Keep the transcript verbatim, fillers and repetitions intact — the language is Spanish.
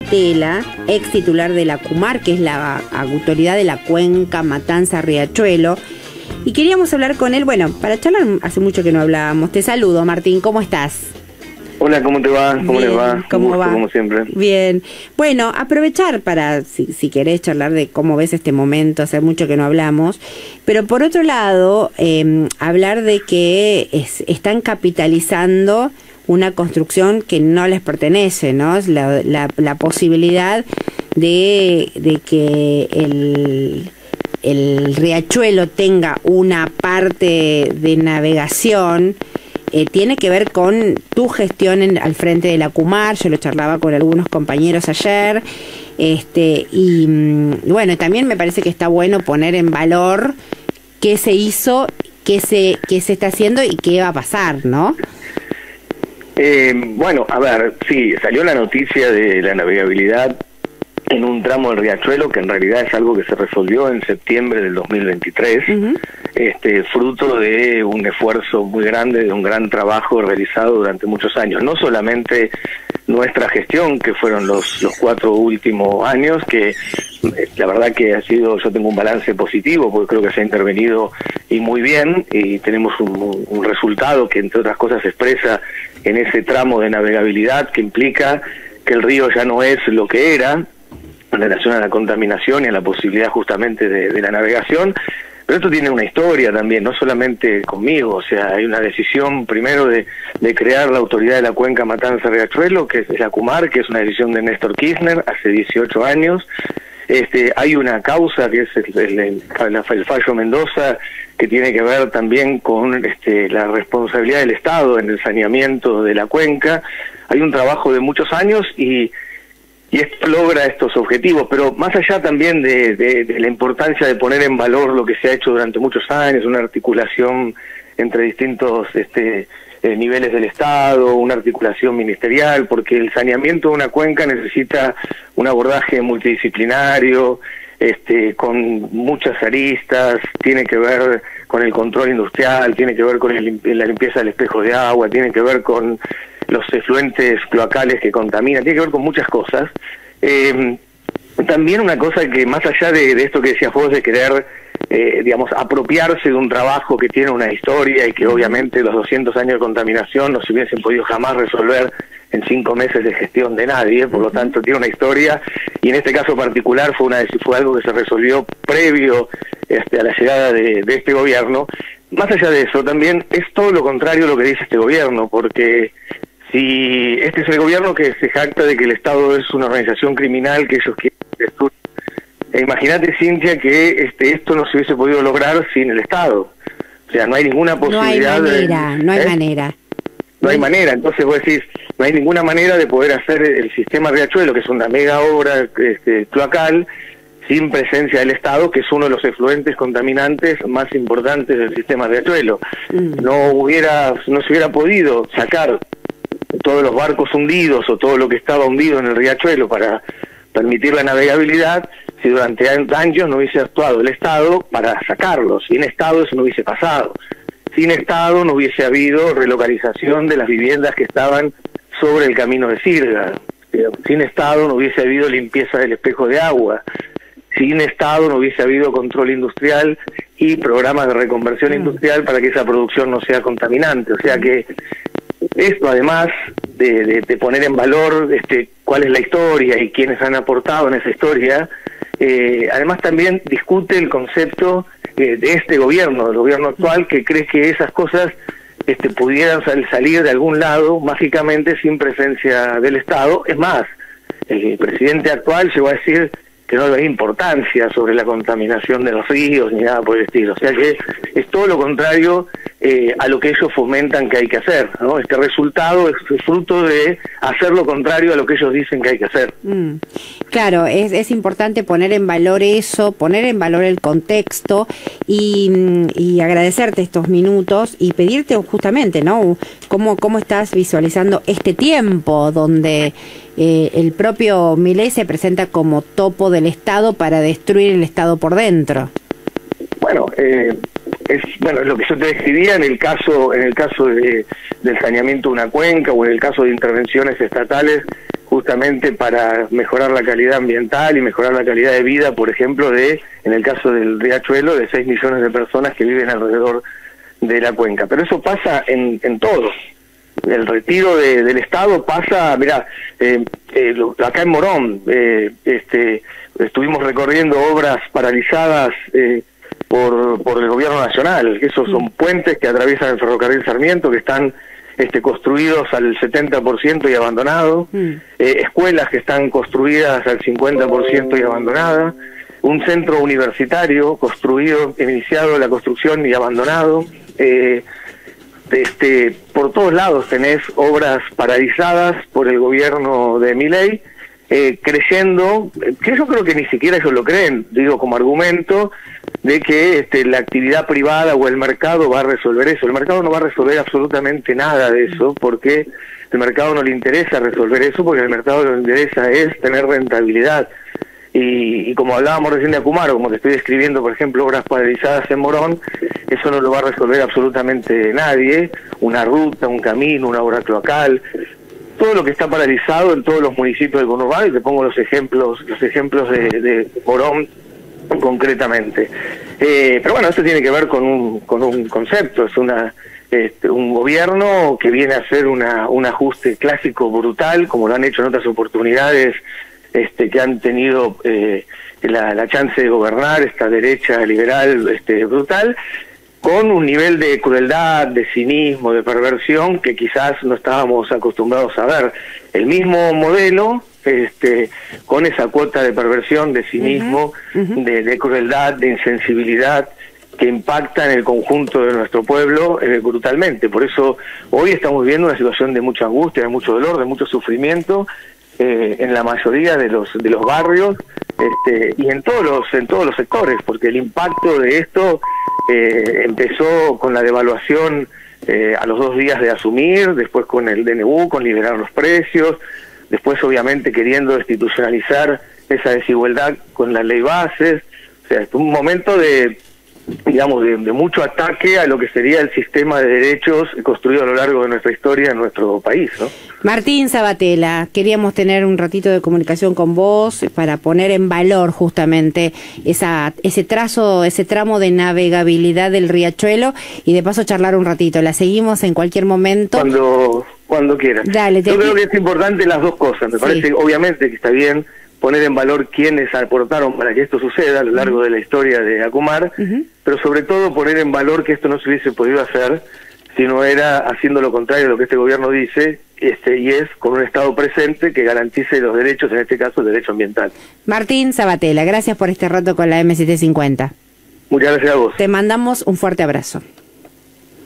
Tela, ex titular de la CUMAR, que es la autoridad de la cuenca Matanza-Riachuelo. Y queríamos hablar con él, bueno, para charlar, hace mucho que no hablábamos. Te saludo, Martín, ¿cómo estás? Hola, ¿cómo te va? ¿Cómo Bien, les va? ¿cómo gusto, va? Como siempre. Bien. Bueno, aprovechar para, si, si querés charlar de cómo ves este momento, hace mucho que no hablamos, pero por otro lado, eh, hablar de que es, están capitalizando una construcción que no les pertenece, ¿no? Es la, la, la posibilidad de, de que el... el riachuelo tenga una parte de navegación, eh, tiene que ver con tu gestión en, al frente de la CUMAR. Yo lo charlaba con algunos compañeros ayer, este y bueno, también me parece que está bueno poner en valor qué se hizo, qué se, qué se está haciendo y qué va a pasar, ¿no? Eh, bueno, a ver, sí, salió la noticia de la navegabilidad en un tramo del riachuelo, que en realidad es algo que se resolvió en septiembre del dos mil veintitrés, uh-huh. este, fruto de un esfuerzo muy grande, de un gran trabajo realizado durante muchos años. No solamente nuestra gestión, que fueron los, los cuatro últimos años, que la verdad que ha sido, yo tengo un balance positivo, porque creo que se ha intervenido y muy bien, y tenemos un, un resultado que entre otras cosas se expresa en ese tramo de navegabilidad, que implica que el río ya no es lo que era, en relación a la contaminación y a la posibilidad justamente de, de la navegación. Pero esto tiene una historia también, no solamente conmigo, o sea, hay una decisión primero de, de crear la autoridad de la cuenca Matanza-Riachuelo, que es la CUMAR, que es una decisión de Néstor Kirchner hace dieciocho años. Este, hay una causa que es el, el, el, el fallo Mendoza, que tiene que ver también con este, la responsabilidad del Estado en el saneamiento de la cuenca. Hay un trabajo de muchos años y Y esto logra estos objetivos, pero más allá también de, de, de la importancia de poner en valor lo que se ha hecho durante muchos años, una articulación entre distintos este, eh, niveles del Estado, una articulación ministerial, porque el saneamiento de una cuenca necesita un abordaje multidisciplinario, este, con muchas aristas, tiene que ver con el control industrial, tiene que ver con el, la limpieza del espejo de agua, tiene que ver con los efluentes cloacales que contaminan, tiene que ver con muchas cosas. Eh, también una cosa que más allá de, de esto que decías vos, de querer, eh, digamos, apropiarse de un trabajo que tiene una historia y que obviamente los doscientos años de contaminación no se hubiesen podido jamás resolver en cinco meses de gestión de nadie, por lo tanto tiene una historia, y en este caso particular fue, una, fue algo que se resolvió previo este, a la llegada de, de este gobierno. Más allá de eso, también es todo lo contrario a lo que dice este gobierno, porque si este es el gobierno que se jacta de que el Estado es una organización criminal que ellos quieren destruir, e imagínate, Cintia, que este esto no se hubiese podido lograr sin el Estado. O sea, no hay ninguna posibilidad. No hay manera, de, no hay ¿eh? manera. No hay manera, entonces vos decís, no hay ninguna manera de poder hacer el sistema Riachuelo, que es una mega obra este, cloacal, sin presencia del Estado, que es uno de los efluentes contaminantes más importantes del sistema Riachuelo. Mm. No hubiera, no se hubiera podido sacar todos los barcos hundidos o todo lo que estaba hundido en el riachuelo para permitir la navegabilidad si durante años no hubiese actuado el Estado para sacarlos. Sin Estado eso no hubiese pasado. Sin Estado no hubiese habido relocalización de las viviendas que estaban sobre el camino de Sirga. Sin Estado no hubiese habido limpieza del espejo de agua. Sin Estado no hubiese habido control industrial y programas de reconversión mm. industrial para que esa producción no sea contaminante. O sea que esto, además de, de, de poner en valor este, cuál es la historia y quiénes han aportado en esa historia, eh, además también discute el concepto eh, de este gobierno, del gobierno actual, que cree que esas cosas este, pudieran sal, salir de algún lado mágicamente sin presencia del Estado. Es más, el presidente actual llegó a decir que no le da importancia sobre la contaminación de los ríos ni nada por el estilo. O sea que es todo lo contrario eh, a lo que ellos fomentan que hay que hacer, ¿no? Este resultado es fruto de hacer lo contrario a lo que ellos dicen que hay que hacer. Mm. Claro, es, es importante poner en valor eso, poner en valor el contexto y, y agradecerte estos minutos y pedirte justamente, ¿no? ¿Cómo, cómo estás visualizando este tiempo donde eh, el propio Milei se presenta como topo del Estado para destruir el Estado por dentro? Bueno, eh, es bueno lo que yo te describía en el caso en el caso de, del saneamiento de una cuenca o en el caso de intervenciones estatales justamente para mejorar la calidad ambiental y mejorar la calidad de vida, por ejemplo, de, en el caso del riachuelo, de seis millones de personas que viven alrededor de la cuenca. Pero eso pasa en, en todo. El retiro de, del Estado pasa, mirá, eh, eh, lo, acá en Morón, eh, este, estuvimos recorriendo obras paralizadas eh, por, por el gobierno nacional. Esos son puentes que atraviesan el ferrocarril Sarmiento, que están este, construidos al setenta por ciento y abandonados, mm. eh, escuelas que están construidas al cincuenta por ciento y abandonadas, un centro universitario construido, iniciado la construcción y abandonado. Eh, este, por todos lados tenés obras paralizadas por el gobierno de Milei, eh, creyendo, que yo creo que ni siquiera ellos lo creen, digo como argumento, de que este, la actividad privada o el mercado va a resolver eso. El mercado no va a resolver absolutamente nada de eso, porque el mercado no le interesa resolver eso, porque el mercado lo que le interesa es tener rentabilidad. Y, y como hablábamos recién de Acumar, o como te estoy describiendo, por ejemplo, obras paralizadas en Morón, eso no lo va a resolver absolutamente nadie. Una ruta, un camino, una obra cloacal, todo lo que está paralizado en todos los municipios del conurbano, y te pongo los ejemplos, los ejemplos de, de Morón concretamente. Eh, pero bueno, esto tiene que ver con un, con un concepto, es una este, un gobierno que viene a hacer una, un ajuste clásico brutal, como lo han hecho en otras oportunidades este, que han tenido eh, la, la chance de gobernar, esta derecha liberal este, brutal, con un nivel de crueldad, de cinismo, de perversión que quizás no estábamos acostumbrados a ver. El mismo modelo, este, con esa cuota de perversión, de cinismo, uh-huh, uh-huh. De, de crueldad, de insensibilidad, que impacta en el conjunto de nuestro pueblo eh, brutalmente. Por eso hoy estamos viendo una situación de mucha angustia, de mucho dolor, de mucho sufrimiento eh, en la mayoría de los de los barrios este, y en todos los en todos los sectores, porque el impacto de esto eh, empezó con la devaluación eh, a los dos días de asumir, después con el D N U, con liberar los precios, después obviamente queriendo institucionalizar esa desigualdad con la ley bases. O sea, es un momento de, digamos, de, de mucho ataque a lo que sería el sistema de derechos construido a lo largo de nuestra historia en nuestro país, ¿no? Martín Sabatella, queríamos tener un ratito de comunicación con vos para poner en valor justamente esa ese trazo, ese tramo de navegabilidad del riachuelo y de paso charlar un ratito. La seguimos en cualquier momento. Cuando cuando quieras. Dale, te Yo creo que es importante las dos cosas. Me sí. parece, obviamente, que está bien poner en valor quiénes aportaron para que esto suceda a lo largo uh-huh. de la historia de Acumar, uh-huh. pero sobre todo poner en valor que esto no se hubiese podido hacer si no era haciendo lo contrario de lo que este gobierno dice, este y es con un Estado presente que garantice los derechos, en este caso el derecho ambiental. Martín Sabatella, gracias por este rato con la M setecientos cincuenta. Muchas gracias a vos. Te mandamos un fuerte abrazo.